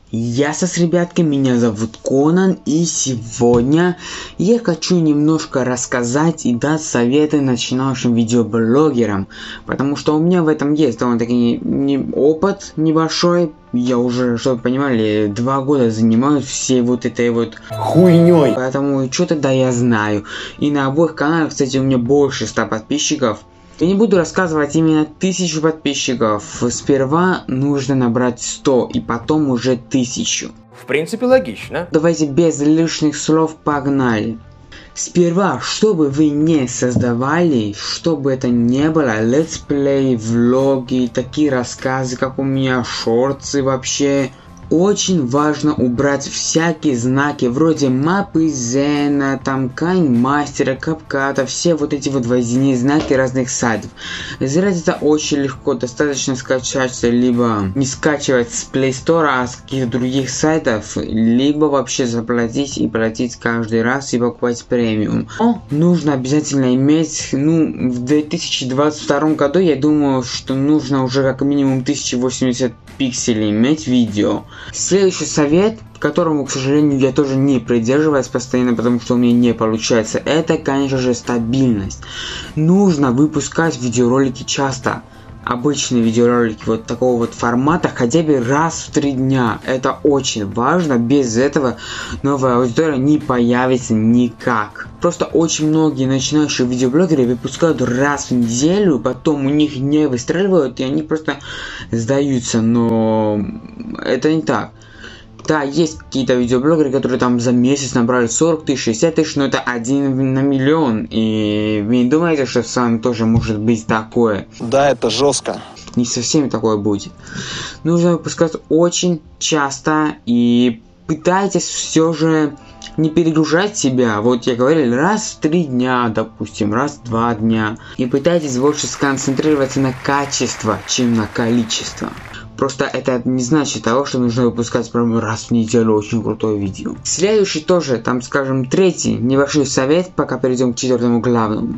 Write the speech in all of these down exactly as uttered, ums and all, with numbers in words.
Я с ребятки, меня зовут Конан, и сегодня я хочу немножко рассказать и дать советы начинающим видеоблогерам, потому что у меня в этом есть довольно-таки не, не, опыт небольшой. Я уже, чтобы вы понимали, два года занимаюсь всей вот этой вот хуйней, поэтому что-то да я знаю. И на обоих каналах, кстати, у меня больше ста подписчиков. Я не буду рассказывать именно тысячу подписчиков. Сперва нужно набрать сто и потом уже тысячу. В принципе, логично. Давайте без лишних слов погнали. Сперва, чтобы вы не создавали, чтобы это не было летсплей, влоги, такие рассказы, как у меня, шорты вообще. Очень важно убрать всякие знаки вроде мапы Зена, там Кайнмастера, Капката, все вот эти вот двойные знаки разных сайтов. Сделать это очень легко, достаточно скачать, либо не скачивать с Play Store, а с каких-то других сайтов, либо вообще заплатить и платить каждый раз и покупать премиум. Но нужно обязательно иметь, ну, в две тысячи двадцать втором году, я думаю, что нужно уже как минимум тысяча восемьдесят пикселей иметь видео. Следующий совет, которому, к сожалению, я тоже не придерживаюсь постоянно, потому что у меня не получается, это, конечно же, стабильность. Нужно выпускать видеоролики часто. Обычные видеоролики вот такого вот формата хотя бы раз в три дня. Это очень важно. Без этого новая аудитория не появится никак. Просто очень многие начинающие видеоблогеры выпускают раз в неделю, потом у них не выстреливают и они просто сдаются. Но это не так. Да, есть какие-то видеоблогеры, которые там за месяц набрали сорок тысяч, шестьдесят тысяч, но это один на миллион. И вы не думаете, что с вами тоже может быть такое? Да, это жестко. Не со всеми такое будет. Нужно выпускать очень часто и пытайтесь все же не перегружать себя. Вот я говорил, раз в три дня, допустим, раз в два дня. И пытайтесь больше сконцентрироваться на качество, чем на количество. Просто это не значит того, что нужно выпускать прямо раз в неделю очень крутое видео. Следующий тоже, там скажем, третий небольшой совет, пока перейдем к четвертому главному.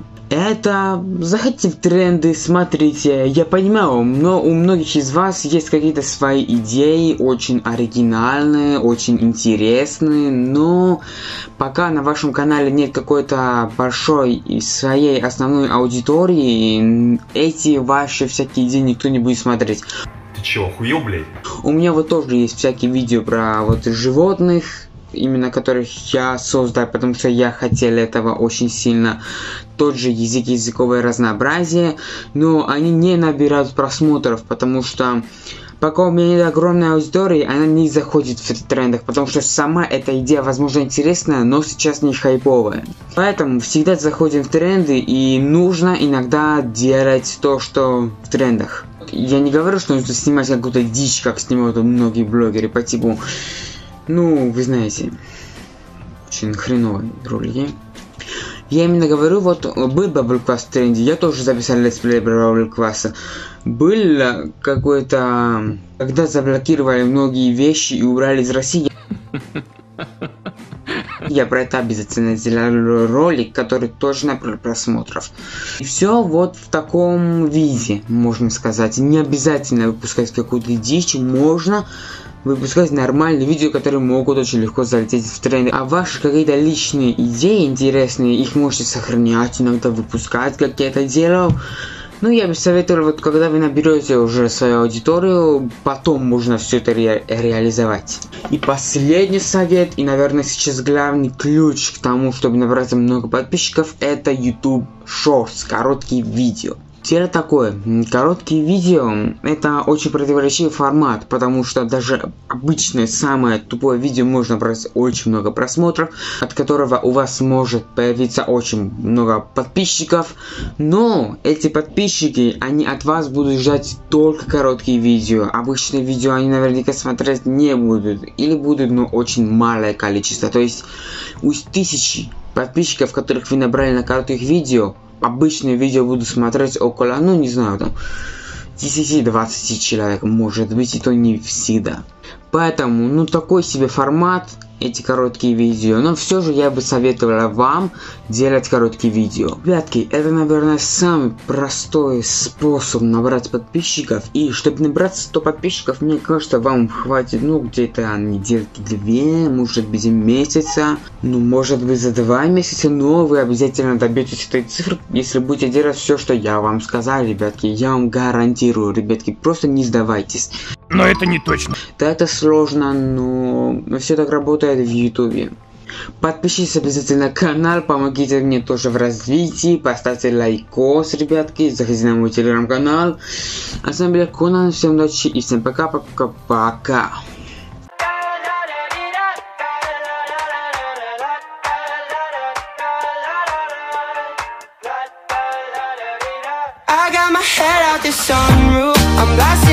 Это заходите в тренды, смотрите. Я понимаю, но у многих из вас есть какие-то свои идеи, очень оригинальные, очень интересные, но пока на вашем канале нет какой-то большой и своей основной аудитории, эти ваши всякие идеи никто не будет смотреть. Ты чё, охуел, блядь? У меня вот тоже есть всякие видео про вот животных, именно которых я создал, потому что я хотел этого очень сильно. Тот же язык, языковое разнообразие, но они не набирают просмотров, потому что пока у меня нет огромной аудитории, она не заходит в трендах, потому что сама эта идея, возможно, интересная, но сейчас не хайповая. Поэтому всегда заходим в тренды, и нужно иногда делать то, что в трендах. Я не говорю, что нужно снимать какую-то дичь, как снимают многие блогеры по типу, ну, вы знаете, очень хреновые ролики. Я именно говорю, вот был Bubble Quest в тренде, я тоже записал летсплей Bubble Quest. Был какой-то, когда заблокировали многие вещи и убрали из России. Я про это обязательно сделал ролик, который тоже набрал просмотров. И все вот в таком виде, можно сказать. Не обязательно выпускать какую-то дичь, можно выпускать нормальные видео, которые могут очень легко залететь в тренды. А ваши какие-то личные идеи интересные, их можете сохранять, иногда выпускать, как я это делал. Ну, я бы советовал, вот когда вы наберете уже свою аудиторию, потом можно все это ре реализовать. И последний совет, и, наверное, сейчас главный ключ к тому, чтобы набрать много подписчиков, это YouTube Shorts, короткие видео. Теперь такое, короткие видео это очень противоречивый формат, потому что даже обычное самое тупое видео можно брать очень много просмотров, от которого у вас может появиться очень много подписчиков, но эти подписчики, они от вас будут ждать только короткие видео. Обычные видео они наверняка смотреть не будут, или будут, но очень малое количество. То есть у тысячи подписчиков, которых вы набрали на коротких видео, обычные видео буду смотреть около, ну не знаю, там десять-двадцать человек, может быть, и то не всегда. Поэтому, ну, такой себе формат, эти короткие видео, но все же я бы советовала вам делать короткие видео. Ребятки, это, наверное, самый простой способ набрать подписчиков, и чтобы набрать сто подписчиков, мне кажется, вам хватит, ну, где-то недельки две, может быть, месяца, ну, может быть, за два месяца, но вы обязательно добьетесь этой цифры, если будете делать все, что я вам сказал, ребятки, я вам гарантирую, ребятки, просто не сдавайтесь. Но это не точно. Да, это сложно, но все так работает в ютубе. Подпишитесь обязательно на канал, помогите мне тоже в развитии, поставьте лайкос, ребятки, заходите на мой телеграм-канал. А с вами был Конан, всем удачи и всем пока-пока-пока. I got my head out the sunroof, I'm blasting